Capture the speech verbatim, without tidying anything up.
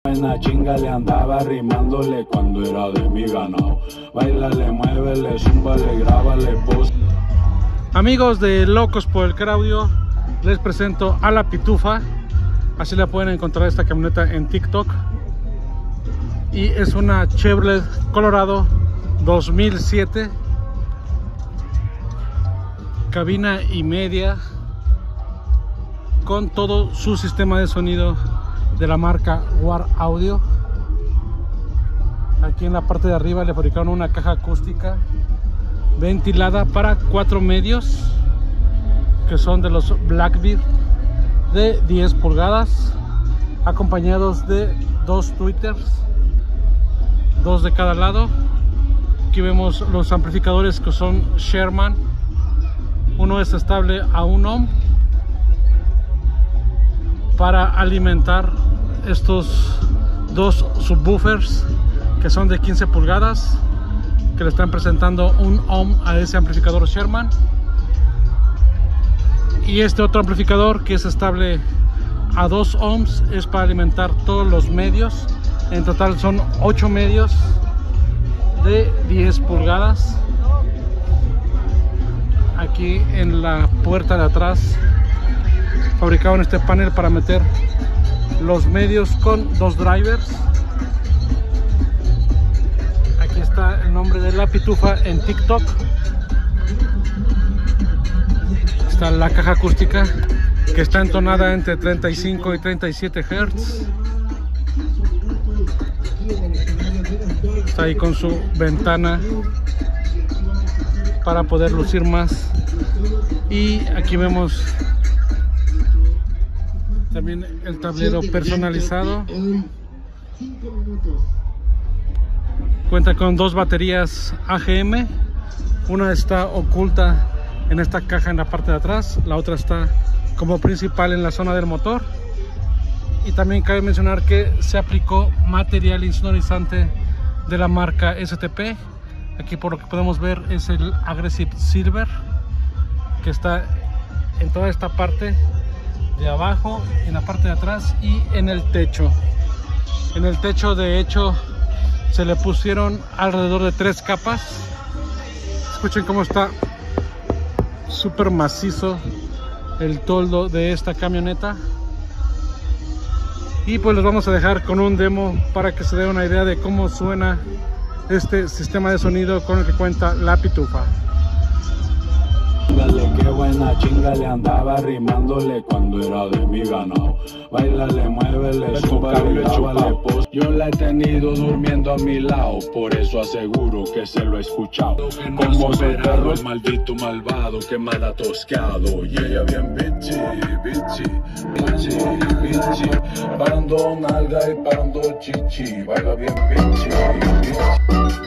Buena chinga le andaba rimándole cuando era de mi ganado. Bailale, muévele, zúmbale, grábale, post. Amigos de Locos por el Claudio, les presento a La Pitufa. Así la pueden encontrar esta camioneta en TikTok. Y es una Chevrolet Colorado dos mil siete. Cabina y media, con todo su sistema de sonido de la marca War Audio. Aquí en la parte de arriba le fabricaron una caja acústica ventilada para cuatro medios, que son de los Blackbeard de diez pulgadas, acompañados de dos tweeters, dos de cada lado. Aquí vemos los amplificadores que son Sherman. Uno es estable a un ohm para alimentar estos dos subwoofers que son de quince pulgadas, que le están presentando un ohm a ese amplificador Sherman. Y este otro amplificador, que es estable a dos ohms, es para alimentar todos los medios. En total son ocho medios de diez pulgadas. Aquí en la puerta de atrás fabricaron este panel para meter los medios con dos drivers. Aquí está el nombre de La Pitufa en TikTok. Está la caja acústica, que está entonada entre treinta y cinco y treinta y siete hertz. Está ahí con su ventana para poder lucir más. Y aquí vemos también el tablero personalizado. Cuenta con dos baterías A G M. Una está oculta en esta caja en la parte de atrás, la otra está como principal en la zona del motor. Y también cabe mencionar que se aplicó material insonorizante de la marca S T P. Aquí, por lo que podemos ver, es el Aggressive Silver, que está en toda esta parte de abajo, en la parte de atrás y en el techo. En el techo, de hecho, se le pusieron alrededor de tres capas. Escuchen cómo está súper macizo el toldo de esta camioneta. Y pues los vamos a dejar con un demo para que se dé una idea de cómo suena este sistema de sonido con el que cuenta La Pitufa. Dale, qué buena chinga le andaba rimándole cuando era de mi ganado. Bailale, muévele, zúmbale, grábale, post. Yo la he tenido durmiendo a mi lado, por eso aseguro que se lo he escuchado. Como superado el maldito malvado que me ha tosqueado. Y ella bien bitchy, bitchy, bitchy, bitchy. Parando nalga y parando chichi. Baila bien bitchy, bitchy.